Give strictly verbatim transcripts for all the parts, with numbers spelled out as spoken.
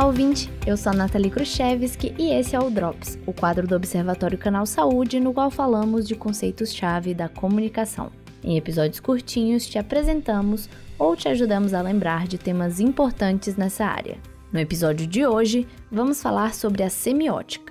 ouvinte! Eu sou a Nathalie Kruszewski e esse é o Drops, o quadro do Observatório Canal Saúde, no qual falamos de conceitos-chave da comunicação. Em episódios curtinhos, te apresentamos ou te ajudamos a lembrar de temas importantes nessa área. No episódio de hoje, vamos falar sobre a semiótica.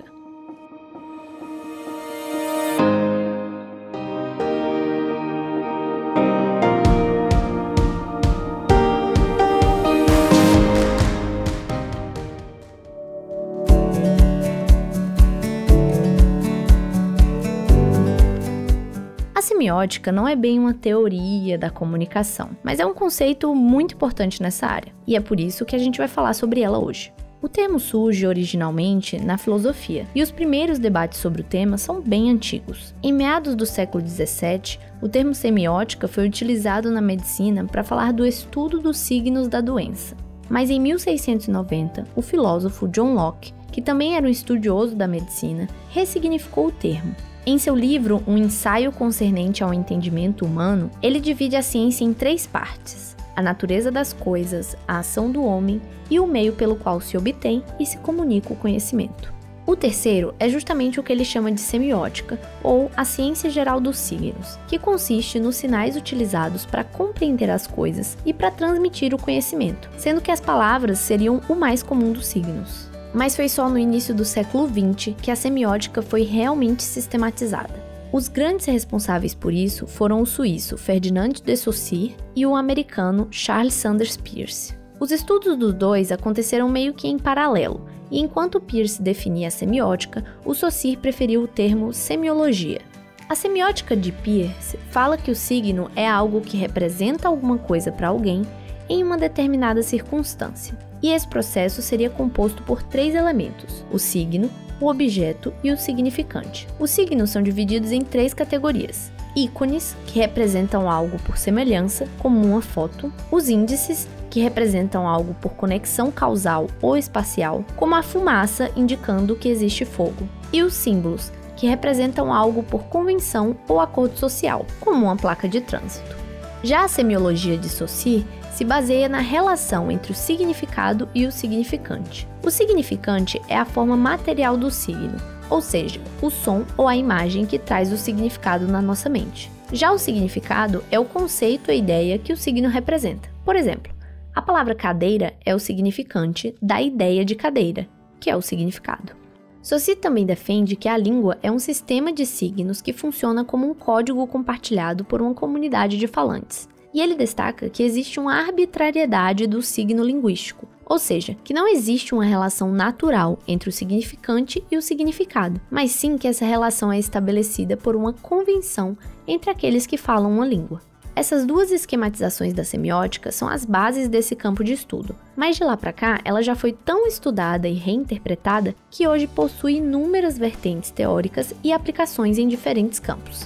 A semiótica não é bem uma teoria da comunicação, mas é um conceito muito importante nessa área, e é por isso que a gente vai falar sobre ela hoje. O termo surge originalmente na filosofia, e os primeiros debates sobre o tema são bem antigos. Em meados do século dezessete, o termo semiótica foi utilizado na medicina para falar do estudo dos signos da doença. Mas em mil seiscentos e noventa, o filósofo John Locke, que também era um estudioso da medicina, ressignificou o termo. Em seu livro, Um Ensaio Concernente ao Entendimento Humano, ele divide a ciência em três partes: a natureza das coisas, a ação do homem e o meio pelo qual se obtém e se comunica o conhecimento. O terceiro é justamente o que ele chama de semiótica, ou a ciência geral dos signos, que consiste nos sinais utilizados para compreender as coisas e para transmitir o conhecimento, sendo que as palavras seriam o mais comum dos signos. Mas foi só no início do século vinte que a semiótica foi realmente sistematizada. Os grandes responsáveis por isso foram o suíço Ferdinand de Saussure e o americano Charles Sanders Peirce. Os estudos dos dois aconteceram meio que em paralelo, e enquanto Peirce definia a semiótica, o Saussure preferiu o termo semiologia. A semiótica de Peirce fala que o signo é algo que representa alguma coisa para alguém em uma determinada circunstância. E esse processo seria composto por três elementos: o signo, o objeto e o significante. Os signos são divididos em três categorias: ícones, que representam algo por semelhança, como uma foto; os índices, que representam algo por conexão causal ou espacial, como a fumaça indicando que existe fogo; e os símbolos, que representam algo por convenção ou acordo social, como uma placa de trânsito. Já a semiologia de Saussure se baseia na relação entre o significado e o significante. O significante é a forma material do signo, ou seja, o som ou a imagem que traz o significado na nossa mente. Já o significado é o conceito ou ideia que o signo representa. Por exemplo, a palavra cadeira é o significante da ideia de cadeira, que é o significado. Saussure também defende que a língua é um sistema de signos que funciona como um código compartilhado por uma comunidade de falantes. E ele destaca que existe uma arbitrariedade do signo linguístico, ou seja, que não existe uma relação natural entre o significante e o significado, mas sim que essa relação é estabelecida por uma convenção entre aqueles que falam uma língua. Essas duas esquematizações da semiótica são as bases desse campo de estudo, mas de lá para cá ela já foi tão estudada e reinterpretada que hoje possui inúmeras vertentes teóricas e aplicações em diferentes campos.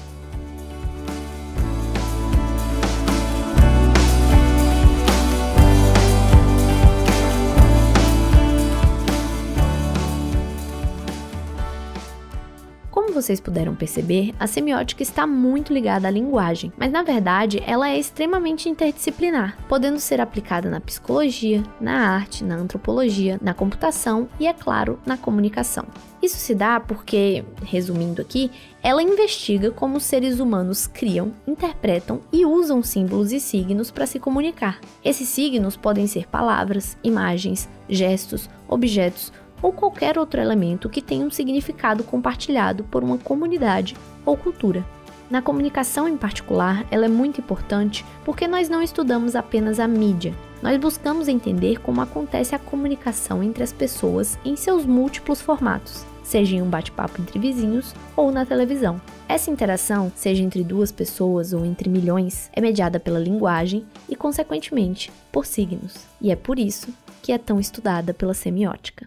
Como vocês puderam perceber, a semiótica está muito ligada à linguagem, mas na verdade ela é extremamente interdisciplinar, podendo ser aplicada na psicologia, na arte, na antropologia, na computação e, é claro, na comunicação. Isso se dá porque, resumindo aqui, ela investiga como os seres humanos criam, interpretam e usam símbolos e signos para se comunicar. Esses signos podem ser palavras, imagens, gestos, objetos ou qualquer outro elemento que tenha um significado compartilhado por uma comunidade ou cultura. Na comunicação em particular, ela é muito importante porque nós não estudamos apenas a mídia, nós buscamos entender como acontece a comunicação entre as pessoas em seus múltiplos formatos, seja em um bate-papo entre vizinhos ou na televisão. Essa interação, seja entre duas pessoas ou entre milhões, é mediada pela linguagem e, consequentemente, por signos. E é por isso que é tão estudada pela semiótica.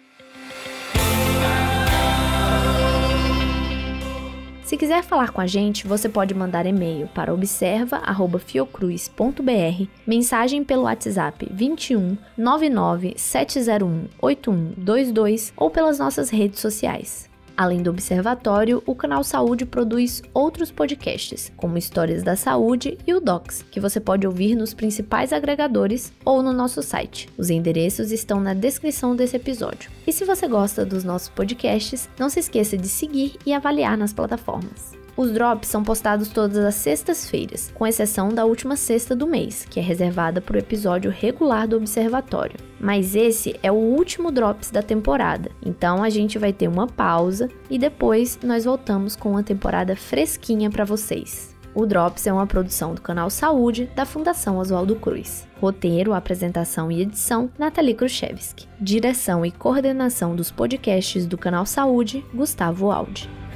Se quiser falar com a gente, você pode mandar e-mail para observa arroba fiocruz ponto br, mensagem pelo WhatsApp vinte e um, nove nove, sete zero um, oito um dois dois ou pelas nossas redes sociais. Além do Observatório, o Canal Saúde produz outros podcasts, como Histórias da Saúde e o Docs, que você pode ouvir nos principais agregadores ou no nosso site. Os endereços estão na descrição desse episódio. E se você gosta dos nossos podcasts, não se esqueça de seguir e avaliar nas plataformas. Os drops são postados todas as sextas-feiras, com exceção da última sexta do mês, que é reservada para o episódio regular do Observatório. Mas esse é o último drops da temporada, então a gente vai ter uma pausa e depois nós voltamos com uma temporada fresquinha para vocês. O Drops é uma produção do Canal Saúde da Fundação Oswaldo Cruz. Roteiro, apresentação e edição, Nathalie Kruszewski. Direção e coordenação dos podcasts do Canal Saúde, Gustavo Aldi.